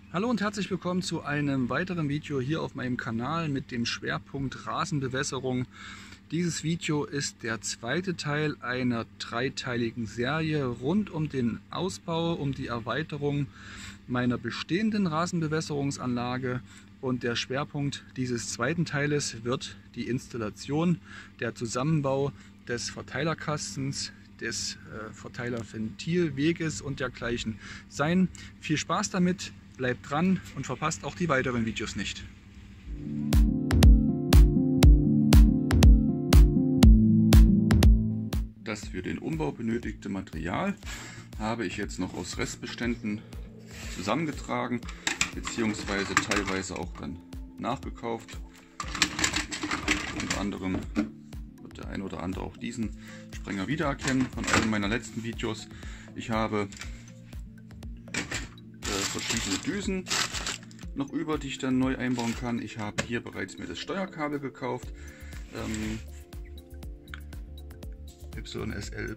Hallo und herzlich willkommen zu einem weiteren Video hier auf meinem Kanal mit dem Schwerpunkt Rasenbewässerung. Dieses Video ist der zweite Teil einer dreiteiligen Serie rund um den Ausbau, um die Erweiterung meiner bestehenden Rasenbewässerungsanlage. Und der Schwerpunkt dieses zweiten Teiles wird die Installation, der Zusammenbau des Verteilerkastens, des Verteilerventilweges und dergleichen sein. Viel Spaß damit! Bleibt dran und verpasst auch die weiteren Videos nicht. Das für den Umbau benötigte Material habe ich jetzt noch aus Restbeständen zusammengetragen, beziehungsweise teilweise auch dann nachgekauft. Unter anderem wird der ein oder andere auch diesen Sprenger wiedererkennen von einem meiner letzten Videos. Ich habe verschiedene Düsen noch über, die ich dann neu einbauen kann. Ich habe hier bereits mir das Steuerkabel gekauft, YSLY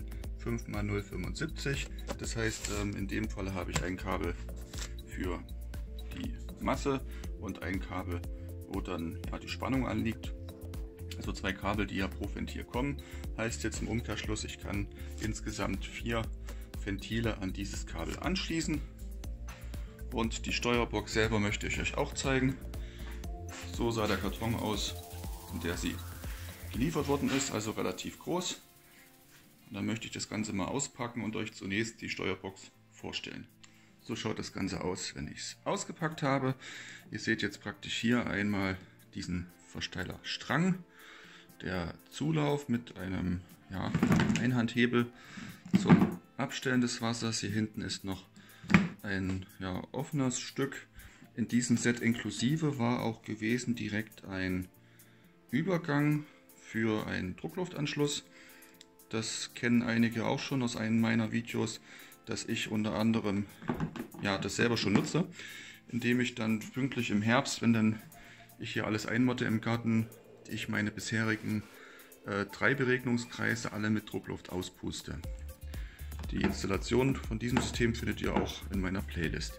5x075. Das heißt, in dem Fall habe ich ein Kabel für die Masse und ein Kabel, wo dann die Spannung anliegt. Also zwei Kabel, die ja pro Ventil kommen. Heißt jetzt im Umkehrschluss, ich kann insgesamt 4 Ventile an dieses Kabel anschließen. Und die Steuerbox selber möchte ich euch auch zeigen. So sah der Karton aus, in der sie geliefert worden ist, also relativ groß. Und dann möchte ich das Ganze mal auspacken und euch zunächst die Steuerbox vorstellen. So schaut das Ganze aus, wenn ich es ausgepackt habe. Ihr seht jetzt praktisch hier einmal diesen Verteilerstrang, der Zulauf mit einem Einhandhebel zum Abstellen des Wassers. Hier hinten ist noch ein offenes Stück. In diesem Set inklusive war auch gewesen direkt ein Übergang für einen Druckluftanschluss. Das kennen einige auch schon aus einem meiner Videos, dass ich unter anderem das selber schon nutze, indem ich dann pünktlich im Herbst, wenn dann ich hier alles einmotte im Garten, ich meine bisherigen 3 Beregnungskreise alle mit Druckluft auspuste. Die Installation von diesem System findet ihr auch in meiner Playlist.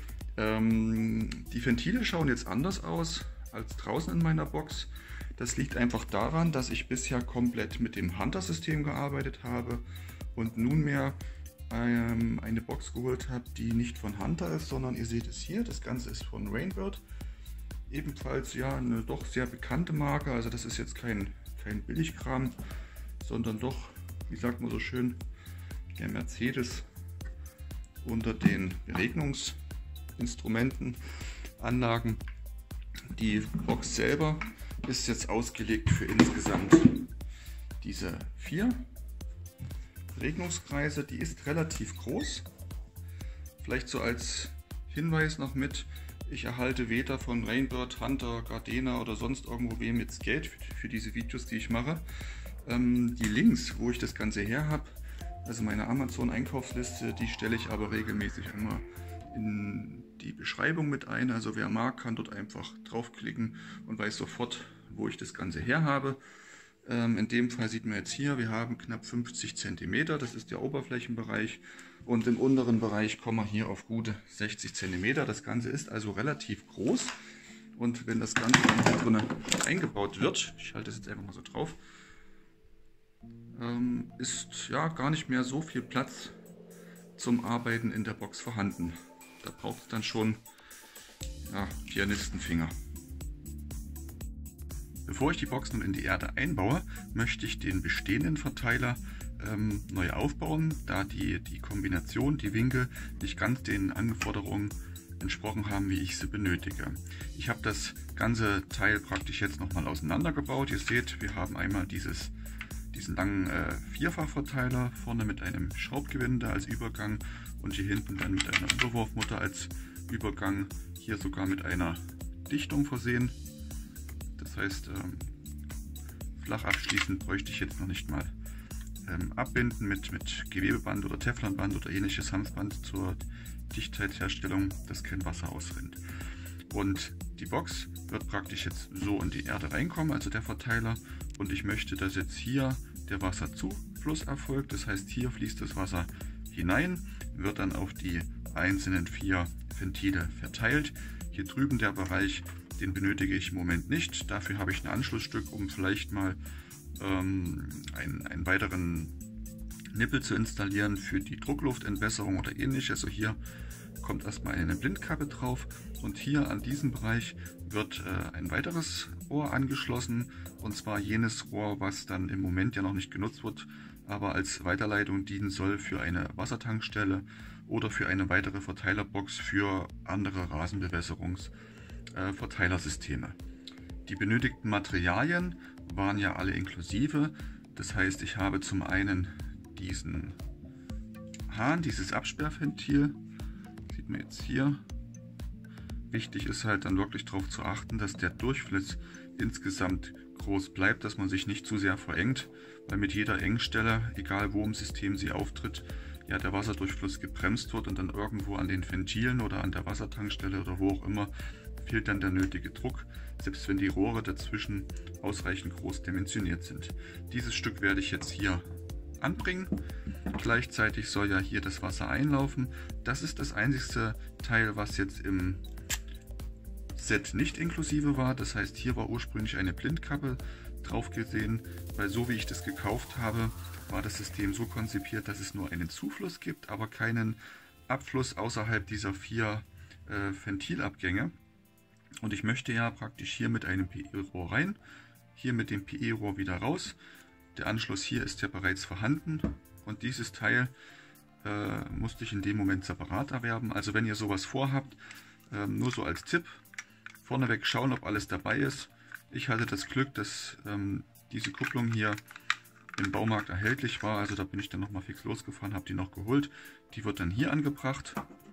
Die Ventile schauen jetzt anders aus als draußen in meiner Box. Das liegt einfach daran, dass ich bisher komplett mit dem Hunter-System gearbeitet habe und nunmehr eine Box geholt habe, die nicht von Hunter ist, sondern ihr seht es hier, das Ganze ist von Rainbird. Ebenfalls eine doch sehr bekannte Marke, also das ist jetzt kein Billigkram, sondern doch, wie sagt man so schön, der Mercedes unter den Beregnungsinstrumenten, Anlagen. Die Box selber ist jetzt ausgelegt für insgesamt diese 4 Beregnungskreise. Die ist relativ groß. Vielleicht so als Hinweis noch mit: Ich erhalte weder von Rainbird, Hunter, Gardena oder sonst irgendwo wem jetzt Geld für diese Videos, die ich mache. Die Links, wo ich das Ganze her habe, also meine Amazon-Einkaufsliste, die stelle ich aber regelmäßig einmal in die Beschreibung mit ein. Also wer mag, kann dort einfach draufklicken und weiß sofort, wo ich das Ganze her habe. In dem Fall sieht man jetzt hier, wir haben knapp 50 cm, das ist der Oberflächenbereich. Und im unteren Bereich kommen wir hier auf gute 60 cm. Das Ganze ist also relativ groß. Und wenn das Ganze dann hier drin eingebaut wird, ich halte es jetzt einfach mal so drauf, ist gar nicht mehr so viel Platz zum Arbeiten in der Box vorhanden. Da braucht es dann schon Pianistenfinger. Bevor ich die Box nun in die Erde einbaue, möchte ich den bestehenden Verteiler neu aufbauen, da die Kombination, die Winkel nicht ganz den Anforderungen entsprochen haben, wie ich sie benötige. Ich habe das ganze Teil praktisch jetzt nochmal auseinandergebaut. Ihr seht, wir haben einmal diesen langen Vierfachverteiler vorne mit einem Schraubgewinde als Übergang und hier hinten dann mit einer Überwurfmutter als Übergang, hier sogar mit einer Dichtung versehen. Das heißt, flach abschließend bräuchte ich jetzt noch nicht mal abbinden mit Gewebeband oder Teflonband oder ähnliches Hanfband zur Dichtheitsherstellung, dass kein Wasser ausrinnt. Und die Box wird praktisch jetzt so in die Erde reinkommen, also der Verteiler, und ich möchte, dass jetzt hier der Wasserzufluss erfolgt. Das heißt, hier fließt das Wasser hinein, wird dann auf die einzelnen 4 Ventile verteilt. Hier drüben der Bereich, den benötige ich im Moment nicht. Dafür habe ich ein Anschlussstück, um vielleicht mal einen weiteren Nippel zu installieren für die Druckluftentwässerung oder ähnliches. Also hier kommt erstmal eine Blindkappe drauf und hier an diesem Bereich wird ein weiteres Rohr angeschlossen, und zwar jenes Rohr, was dann im Moment ja noch nicht genutzt wird, aber als Weiterleitung dienen soll für eine Wassertankstelle oder für eine weitere Verteilerbox für andere Rasenbewässerungsverteilersysteme. Die benötigten Materialien waren ja alle inklusive. Das heißt, ich habe zum einen diesen Hahn, dieses Absperrventil, sieht man jetzt hier. Wichtig ist halt dann wirklich darauf zu achten, dass der Durchfluss insgesamt groß bleibt, dass man sich nicht zu sehr verengt, weil mit jeder Engstelle, egal wo im System sie auftritt, ja der Wasserdurchfluss gebremst wird und dann irgendwo an den Ventilen oder an der Wassertankstelle oder wo auch immer fehlt dann der nötige Druck, selbst wenn die Rohre dazwischen ausreichend groß dimensioniert sind. Dieses Stück werde ich jetzt hier anbringen. Gleichzeitig soll ja hier das Wasser einlaufen. Das ist das einzigste Teil, was jetzt im Set nicht inklusive war. Das heißt, hier war ursprünglich eine Blindkappe drauf gesehen, weil so wie ich das gekauft habe, war das System so konzipiert, dass es nur einen Zufluss gibt, aber keinen Abfluss außerhalb dieser 4 Ventilabgänge. Und ich möchte ja praktisch hier mit einem PE-Rohr rein, hier mit dem PE-Rohr wieder raus. Der Anschluss hier ist ja bereits vorhanden und dieses Teil musste ich in dem Moment separat erwerben. Also wenn ihr sowas vorhabt, nur so als Tipp, vorneweg schauen, ob alles dabei ist. Ich hatte das Glück, dass diese Kupplung hier im Baumarkt erhältlich war, also da bin ich dann nochmal fix losgefahren, habe die noch geholt. Die wird dann hier angebracht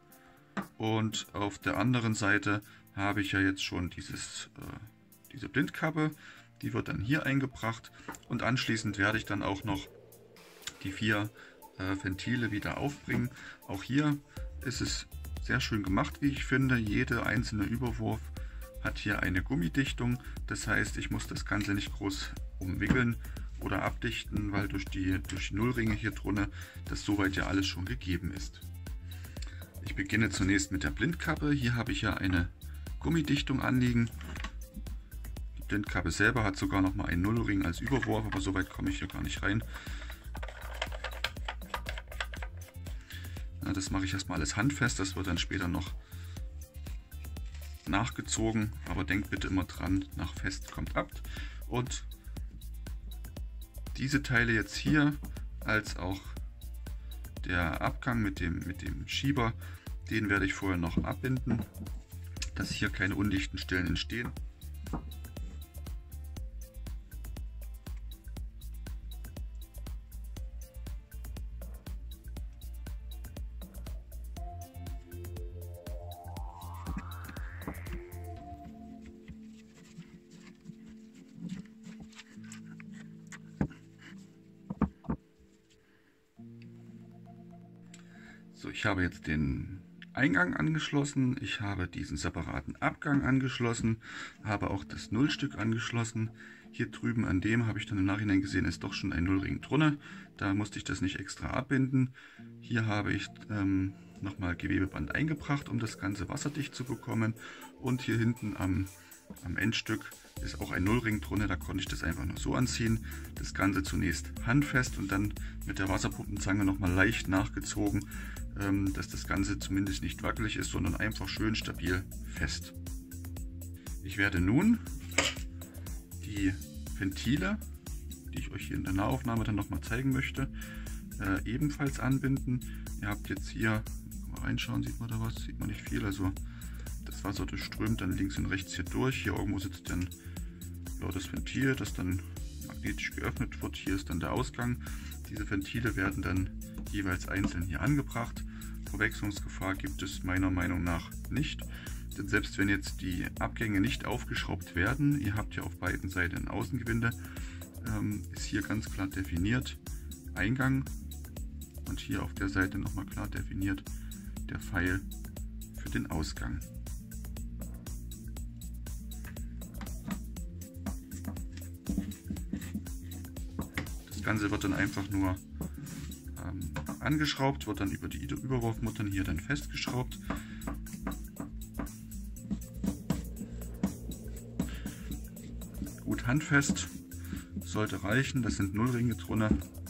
und auf der anderen Seite habe ich ja jetzt schon diese Blindkappe, die wird dann hier eingebracht und anschließend werde ich dann auch noch die 4 Ventile wieder aufbringen. Auch hier ist es sehr schön gemacht, wie ich finde. Jeder einzelne Überwurf hat hier eine Gummidichtung, das heißt, ich muss das Ganze nicht groß umwickeln oder abdichten, weil durch die Nullringe hier drunter das soweit ja alles schon gegeben ist. Ich beginne zunächst mit der Blindkappe. Hier habe ich ja eine Gummidichtung anliegen. Die Blindkappe selber hat sogar noch mal einen Nullring als Überwurf, aber soweit komme ich hier gar nicht rein. Ja, das mache ich erstmal alles handfest, das wird dann später noch nachgezogen, aber denkt bitte immer dran, nach fest kommt ab. Und diese Teile jetzt hier, als auch der Abgang mit dem Schieber, den werde ich vorher noch abbinden, dass hier keine undichten Stellen entstehen. So, ich habe jetzt den Eingang angeschlossen, ich habe diesen separaten Abgang angeschlossen, habe auch das Nullstück angeschlossen. Hier drüben an dem habe ich dann im Nachhinein gesehen, ist doch schon ein Nullring drunter. Da musste ich das nicht extra abbinden. Hier habe ich nochmal Gewebeband eingebracht, um das Ganze wasserdicht zu bekommen. Und hier hinten am Endstück ist auch ein Nullring drunter, da konnte ich das einfach nur so anziehen. Das Ganze zunächst handfest und dann mit der Wasserpumpenzange nochmal leicht nachgezogen, dass das Ganze zumindest nicht wackelig ist, sondern einfach schön stabil fest. Ich werde nun die Ventile, die ich euch hier in der Nahaufnahme dann nochmal zeigen möchte, ebenfalls anbinden. Ihr habt jetzt hier, mal reinschauen, sieht man da was? Sieht man nicht viel, also das Wasser durchströmt dann links und rechts hier durch. Hier irgendwo sitzt dann ja, das Ventil, das dann magnetisch geöffnet wird. Hier ist dann der Ausgang. Diese Ventile werden dann jeweils einzeln hier angebracht. Verwechslungsgefahr gibt es meiner Meinung nach nicht. Denn selbst wenn jetzt die Abgänge nicht aufgeschraubt werden, ihr habt ja auf beiden Seiten ein Außengewinde, ist hier ganz klar definiert Eingang und hier auf der Seite nochmal klar definiert der Pfeil für den Ausgang. Das Ganze wird dann einfach nur angeschraubt, wird dann über die Überwurfmuttern hier dann festgeschraubt. handfest, sollte reichen, das sind 0 Ringe drunter.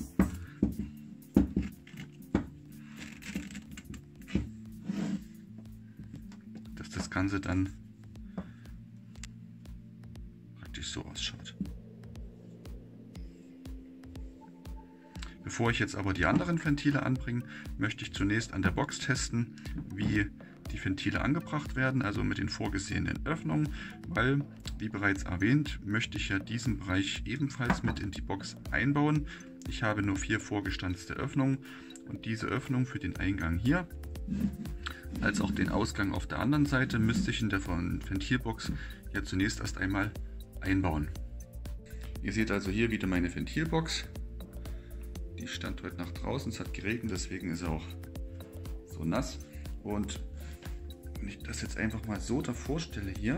Dass das Ganze dann praktisch so ausschaut. Bevor ich jetzt aber die anderen Ventile anbringe, möchte ich zunächst an der Box testen, wie die Ventile angebracht werden, also mit den vorgesehenen Öffnungen, weil, wie bereits erwähnt, möchte ich ja diesen Bereich ebenfalls mit in die Box einbauen. Ich habe nur 4 vorgestanzte Öffnungen und diese Öffnung für den Eingang hier, als auch den Ausgang auf der anderen Seite, müsste ich in der Ventilbox ja zunächst erst einmal einbauen. Ihr seht also hier wieder meine Ventilbox. Die stand heute nach draußen, es hat geregnet, deswegen ist er auch so nass. Und wenn ich das jetzt einfach mal so davor stelle hier,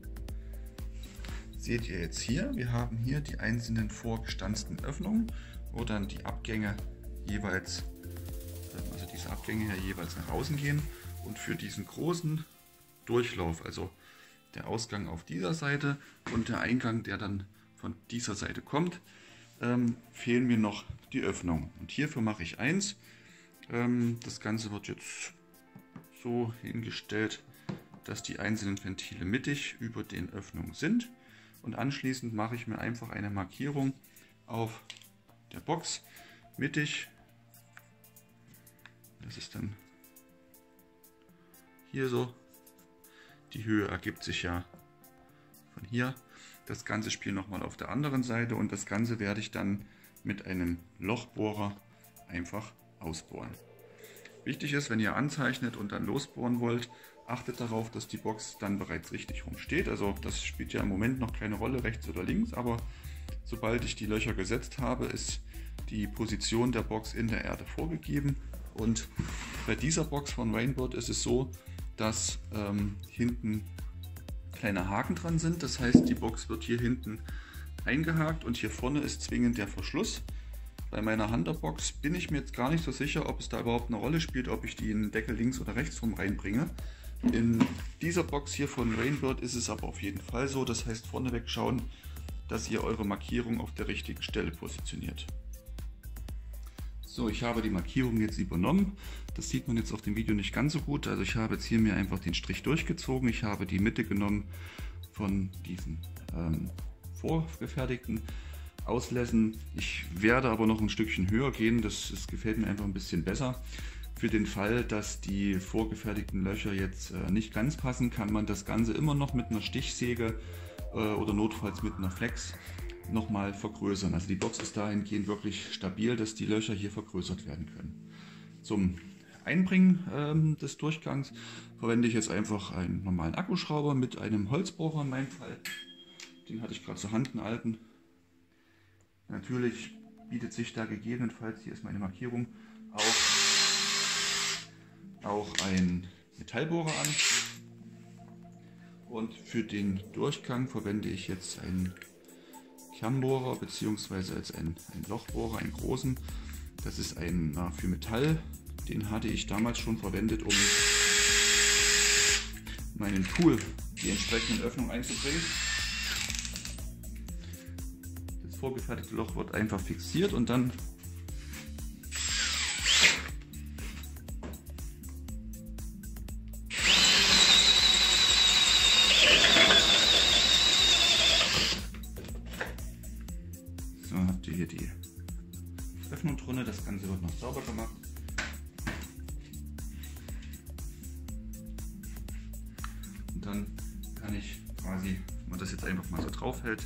seht ihr jetzt hier, wir haben hier die einzelnen vorgestanzten Öffnungen, wo dann die Abgänge jeweils, also diese Abgänge hier jeweils nach außen gehen. Und für diesen großen Durchlauf, also der Ausgang auf dieser Seite und der Eingang, der dann von dieser Seite kommt, fehlen mir noch die Öffnungen. Und hierfür mache ich eins. Das Ganze wird jetzt so hingestellt, dass die einzelnen Ventile mittig über den Öffnungen sind. Und anschließend mache ich mir einfach eine Markierung auf der Box mittig. Das ist dann hier so. Die Höhe ergibt sich ja von hier. Das ganze Spiel nochmal auf der anderen Seite und das Ganze werde ich dann mit einem Lochbohrer einfach ausbohren. Wichtig ist, wenn ihr anzeichnet und dann losbohren wollt, achtet darauf, dass die Box dann bereits richtig rum steht. Also das spielt ja im Moment noch keine Rolle, rechts oder links, aber sobald ich die Löcher gesetzt habe, ist die Position der Box in der Erde vorgegeben. Und bei dieser Box von Rainbird ist es so, dass hinten kleine Haken dran sind. Das heißt, die Box wird hier hinten eingehakt und hier vorne ist zwingend der Verschluss. Bei meiner Hunter-Box bin ich mir jetzt gar nicht so sicher, ob es da überhaupt eine Rolle spielt, ob ich die in den Deckel links oder rechts rum reinbringe. In dieser Box hier von Rainbird ist es aber auf jeden Fall so. Das heißt, vorneweg schauen, dass ihr eure Markierung auf der richtigen Stelle positioniert. So, ich habe die Markierung jetzt übernommen. Das sieht man jetzt auf dem Video nicht ganz so gut. Also ich habe jetzt hier mir einfach den Strich durchgezogen. Ich habe die Mitte genommen von diesen vorgefertigten Auslässen. Ich werde aber noch ein Stückchen höher gehen. Das gefällt mir einfach ein bisschen besser. Für den Fall, dass die vorgefertigten Löcher jetzt nicht ganz passen, kann man das Ganze immer noch mit einer Stichsäge oder notfalls mit einer Flex nochmal vergrößern. Also die Box ist dahingehend wirklich stabil, dass die Löcher hier vergrößert werden können. Zum Einbringen des Durchgangs verwende ich jetzt einfach einen normalen Akkuschrauber mit einem Holzbohrer in meinem Fall. Den hatte ich gerade zur Hand, einen alten. Natürlich bietet sich da gegebenenfalls, hier ist meine Markierung, auch ein Metallbohrer an. Und für den Durchgang verwende ich jetzt einen Kernbohrer bzw. als ein Lochbohrer, einen großen. Das ist ein für Metall. Den hatte ich damals schon verwendet, um meinen Pool die entsprechenden Öffnungen einzubringen. Das vorgefertigte Loch wird einfach fixiert und dann habt ihr hier die Öffnung drin. Das Ganze wird noch sauber gemacht. Und dann kann ich quasi, wenn man das jetzt einfach mal so drauf hält,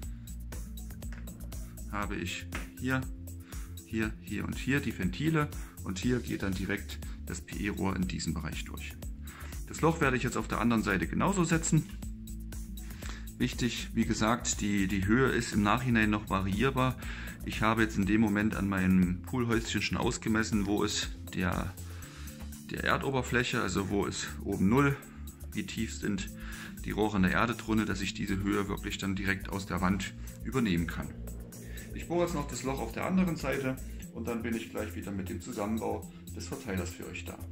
habe ich hier und hier die Ventile und hier geht dann direkt das PE-Rohr in diesen Bereich durch. Das Loch werde ich jetzt auf der anderen Seite genauso setzen. Wichtig, wie gesagt, die Höhe ist im Nachhinein noch variierbar. Ich habe jetzt in dem Moment an meinem Poolhäuschen schon ausgemessen, wo ist der Erdoberfläche, also wo ist oben 0, wie tief sind die Rohre in der Erde drunter, dass ich diese Höhe wirklich dann direkt aus der Wand übernehmen kann. Ich bohre jetzt noch das Loch auf der anderen Seite und dann bin ich gleich wieder mit dem Zusammenbau des Verteilers für euch da.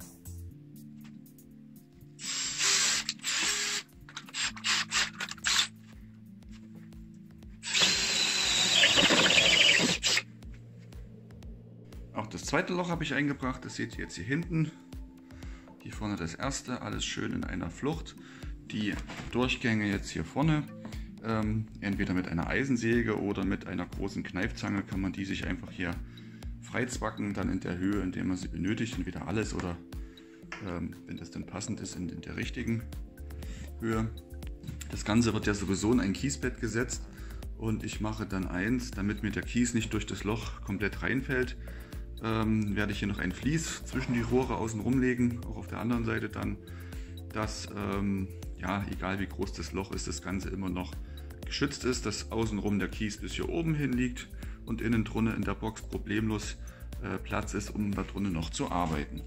zweite Loch habe ich eingebracht, das seht ihr jetzt hier hinten. Hier vorne das erste, alles schön in einer Flucht. Die Durchgänge jetzt hier vorne, entweder mit einer Eisensäge oder mit einer großen Kneifzange kann man die sich einfach hier freizwacken, dann in der Höhe, in der man sie benötigt, entweder alles oder wenn das dann passend ist, in der richtigen Höhe. Das Ganze wird ja sowieso in ein Kiesbett gesetzt und ich mache dann eins, damit mir der Kies nicht durch das Loch komplett reinfällt, werde ich hier noch ein Vlies zwischen die Rohre außen rumlegen, auch auf der anderen Seite dann, dass, ja, egal wie groß das Loch ist, das Ganze immer noch geschützt ist, dass außenrum der Kies bis hier oben hin liegt und innen drinnen in der Box problemlos Platz ist, um da drinnen noch zu arbeiten.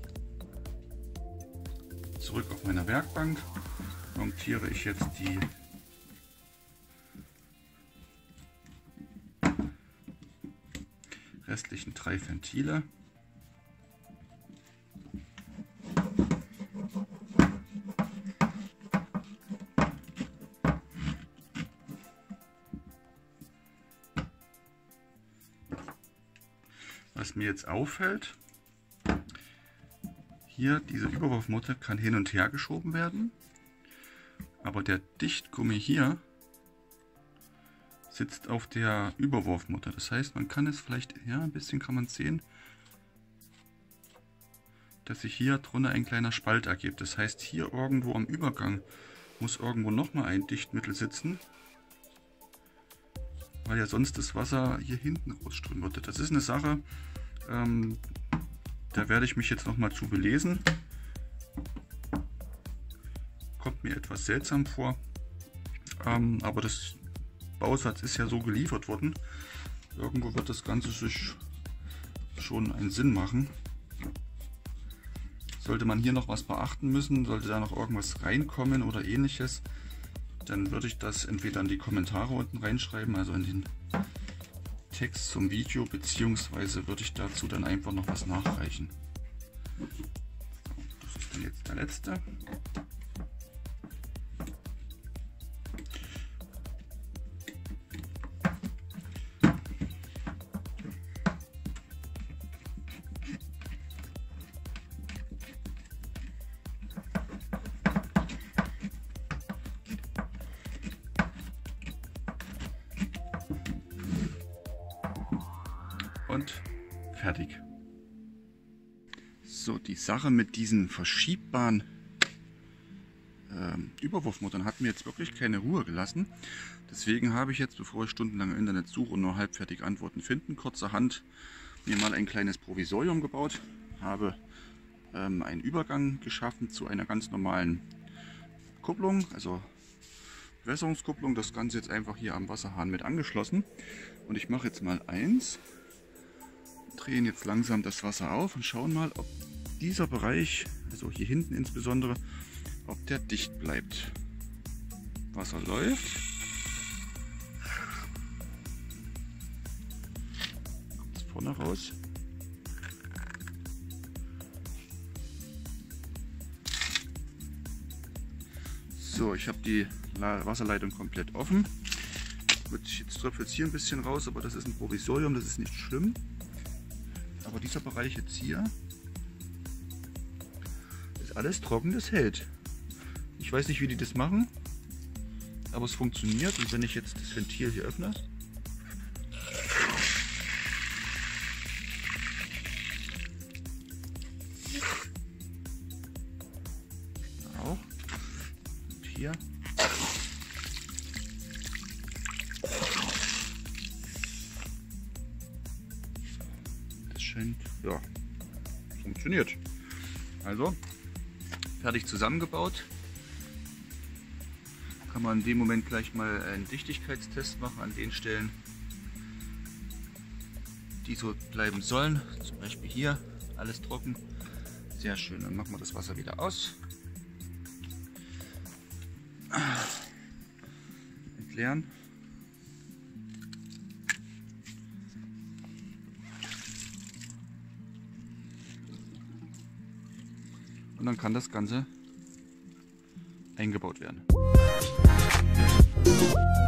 Zurück auf meiner Werkbank montiere ich jetzt die restlichen 3 Ventile. Was mir jetzt auffällt, hier diese Überwurfmutter kann hin und her geschoben werden, aber der Dichtgummi hier sitzt auf der Überwurfmutter. Das heißt, man kann es vielleicht, ja, ein bisschen kann man sehen, dass sich hier drunter ein kleiner Spalt ergibt. Das heißt, hier irgendwo am Übergang muss irgendwo nochmal ein Dichtmittel sitzen, weil ja sonst das Wasser hier hinten rausströmen würde. Das ist eine Sache, da werde ich mich jetzt nochmal zu belesen. Kommt mir etwas seltsam vor, aber das Bausatz ist ja so geliefert worden. Irgendwo wird das Ganze sich schon einen Sinn machen. Sollte man hier noch was beachten müssen, sollte da noch irgendwas reinkommen oder ähnliches, dann würde ich das entweder in die Kommentare unten reinschreiben, also in den Text zum Video, beziehungsweise würde ich dazu dann einfach noch was nachreichen. Das ist dann jetzt der letzte. Und fertig. So, die Sache mit diesen verschiebbaren Überwurfmuttern hat mir jetzt wirklich keine Ruhe gelassen. Deswegen habe ich jetzt, bevor ich stundenlang im Internet suche und nur halbfertige Antworten finden, kurzerhand mir mal ein kleines Provisorium gebaut. Habe einen Übergang geschaffen zu einer ganz normalen Kupplung, also Bewässerungskupplung. Das Ganze jetzt einfach hier am Wasserhahn mit angeschlossen. Und ich mache jetzt mal eins. Drehen jetzt langsam das Wasser auf und schauen mal, ob dieser Bereich, also hier hinten insbesondere, ob der dicht bleibt. Wasser läuft. Kommt es vorne raus. So, ich habe die Wasserleitung komplett offen. Jetzt tröpfelt es hier ein bisschen raus, aber das ist ein Provisorium, das ist nicht schlimm. Aber dieser Bereich jetzt hier ist alles trocken, das hält. Ich weiß nicht, wie die das machen, aber es funktioniert. Und wenn ich jetzt das Ventil hier öffne, auch, und hier, ja, funktioniert. Also fertig zusammengebaut. Kann man in dem Moment gleich mal einen Dichtigkeitstest machen an den Stellen, die so bleiben sollen. Zum Beispiel hier alles trocken. Sehr schön. Dann machen wir das Wasser wieder aus. Entleeren. Und dann kann das Ganze eingebaut werden.